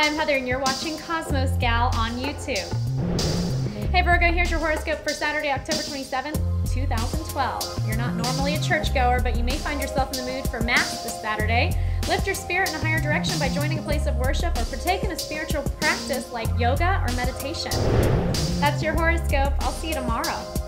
Hi, I'm Heather and you're watching Cosmos Gal on YouTube. Hey Virgo, here's your horoscope for Saturday, October 27th, 2012. You're not normally a churchgoer, but you may find yourself in the mood for Mass this Saturday. Lift your spirit in a higher direction by joining a place of worship or partake in a spiritual practice like yoga or meditation. That's your horoscope. I'll see you tomorrow.